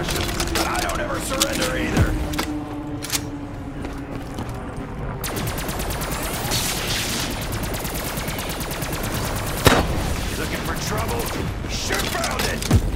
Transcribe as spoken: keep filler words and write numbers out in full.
Russians, but I don't ever surrender either. Looking for trouble? Sure found it!